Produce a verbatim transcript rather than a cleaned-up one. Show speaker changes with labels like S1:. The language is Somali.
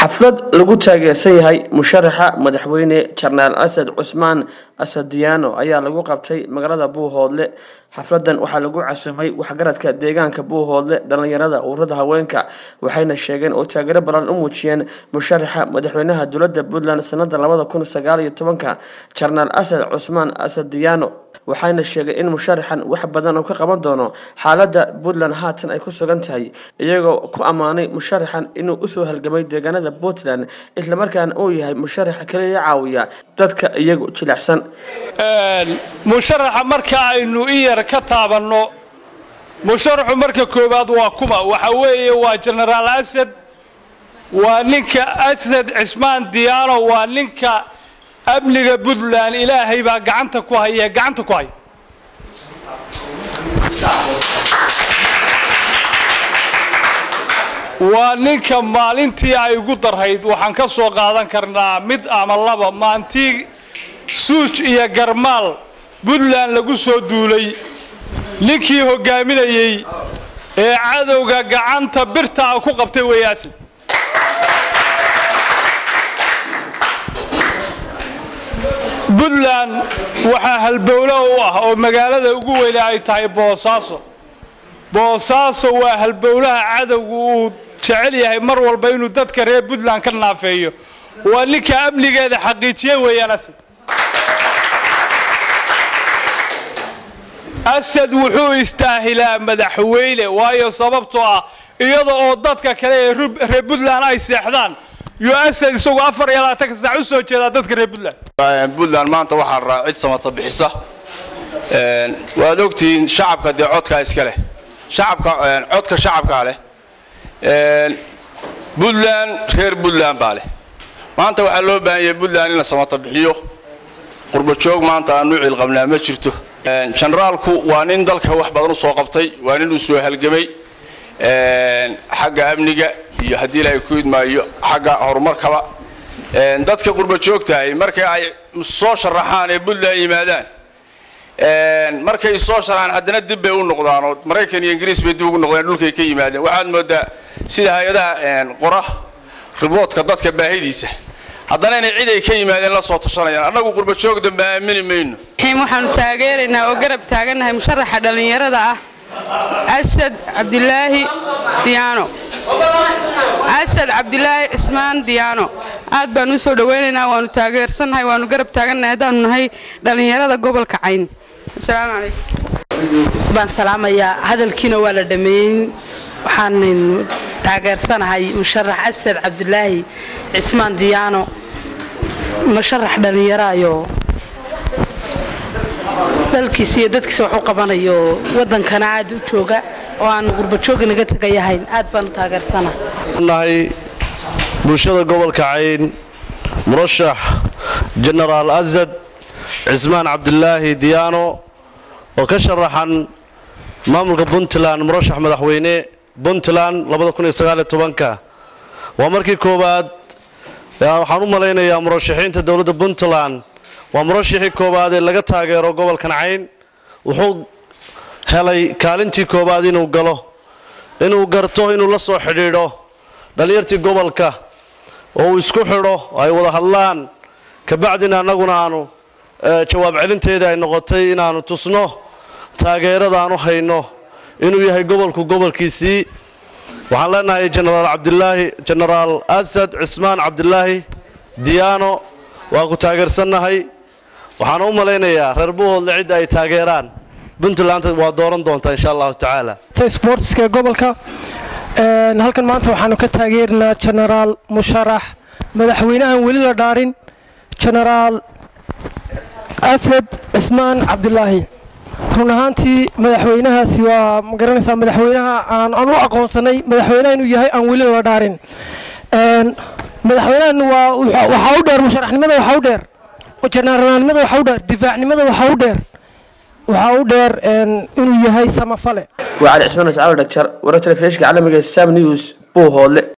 S1: xaflad lagu taageersan yahay musharaxa madaxweyne Jarnaal Asad Cusmaan Asad Diyaano ayaa lagu qabtay magaalada Buuhoodle. xafladan waxaa lagu casumay waxgaradka deegaanka Buuhoodle dhalinyarada ururada haweenka waxayna sheegeen oo taageero badan u muujiyeen musharaxa madaxweynaha dowladda Puntland sanada laba kun iyo sagaal iyo toban Jarnaal Asad Cusmaan Asad Diyaano waxayna sheegeen in musharaxan wax badan oo ka qaban doono xaaladda Puntland haatan ay ku sugan tahay iyagoo ku amaanay musharaxan inuu u soo halgamay deegaanada Puntland isla markaana uu yahay musharax kaliya caawiya dadka iyagu jilicsan.
S2: musharaxa marka aynu iyar ka taabano musharaxu marka koobaad waa kuma waxa weeye waa Jarnaal Asad waa ninka Asad Cusmaan Diyaano waa ninka amniga Puntland ilaahay baa gacanta ku haya gacanta ku haya waa ninka maalintii ay ugu darhayd waxaan ka soo qaadan karnaa mid ama laba maantii suuj iyo garmaal Puntland lagu soo duulay ninkii hogaaminayay ee cadowga gacanta birta ku qabtay weeyaasi Puntland waxa halbowlo u ah oo magaalada ugu weyn ay tahay Boosaaso Boosaaso waa halbowlaha cadowgu uu jecel yahay mar walba inuu dadka reer Puntland ka naafeeyo waa ninka amnigeeda xaqiijiyay weeyaan Asad Asad wuxuu istaahilaa madaxweyne waayo sababtoo ah iyadoo oo dadka kale ee reer Puntland ay seexdaan yo Asad isagu afar iyo labaatan saac u soo jeeda dadka reer Puntland
S3: Puntland maanta waxa raacid samata bixisa een waad ogtiin shacabka de codka iska leh shacabka codka shacabka leh een Puntland reer Puntland baa leh maanta waxa loo baahan yahay Puntland in la samata bixiyo qurbo joog maanta aanu cil qabnaa ma jirto een generaalku waa nin dalka wax badan u soo qabtay waa nin uu soo halgamay een xagga amniga iyo hadii la ku idmaayo xagga horumarkaba een dadka qurbo joogtahay markay ay soo sharaxaan ee Puntland yimaadaan een markay soo sharaxaan hadana dib bay u noqdaan oo Mareykan iyo Ingiriis bay dib ugu noqdaan dhulkay ka yimaadeen waxaad moodaa sida hay'adaha een qora riboodka dadka baahidiisa haddana inay cid ay ka yimaadeen la soo tashanayaan anagu qurbo joog dambe aamini mayno
S4: waxaan taageeraynaa oo garab taaganahay musharaxa dhalinyarada ah Asad Cabdillaahi Diyaano Asad Cabdillaahi Cusmaan Diyaano aad baan u soo dhaweynaynaa waanu taageersanahay waanu garab taaganahay hadaan nahay dhalinyarada gobolka Cayn. Assalaamu calaykum
S5: baan salaamayaa hadalkiina waa la dhameeyay waxaan taageersanahay musharax Asad Cabdillaahi Cusmaan Diyaano musharax dhalinyaraayo dalkiisa iyo dadkiisa wuxuu qabanayo wadankana aad u jooga oo aan qurbo joog naga tagayahay aad baan u taageersanahay
S6: bulshada gobolka Cayn murashax Jarnaal Asad Cusmaan Cabdillaahi Diyaano oo ka sharaxan maamulka Puntland murashax madaxweyne Puntland laba kun iyo sagaal iyo toban waa markii koobaad waxaan u maleynayaa murashaxiinta dawladda Puntland waa murashaxii koobaad ee laga taageero gobolka Cayn wuxuu helay kaalintii koobaad inuu galo inuu garto inuu la soo xidhiidho dhalinyartii gobolka oo uu isku xidho ay wada hadlaan ka bacdina anaguna aanu jawaab celinteeda ay noqotay inaanu tusno taageerada aanu hayno inuu yahay gobolku gobolkiisii waxaan leenahay Jarnaal Cabdillaahi Jarnaal Asad Cusmaan Cabdillaahi Diyaano waa ku taageersanahay waxaan u maleynayaa reer Buuhoodle cid ay taageeraan Puntland waa dooran doontaa insha Allah taala
S7: sportska gobolka een halkan maanta waxaanu ka taageernaa Jarnaal musharax madaxweynaha wali la dhaarin Jarnaal Asad Cusmaan Cabdillaahi run ahaantii madaxweynahaasi waa magaranaysaa madaxweynaha aan aan u aqoonsanay madaxweynaha inuu yahay aan wali la dhaarin een madaxweynahan waa waxa uu dheer musharaxnimada waxa uu dheer oo Jarnaalnimada waxa uu dheer difaacnimada waxa uu dheer waxa uu dheer inuu yahay samafale
S1: وعلى عثمان سعود دكتور ورا تلفزيون عالمي Sam News Buuhoodle.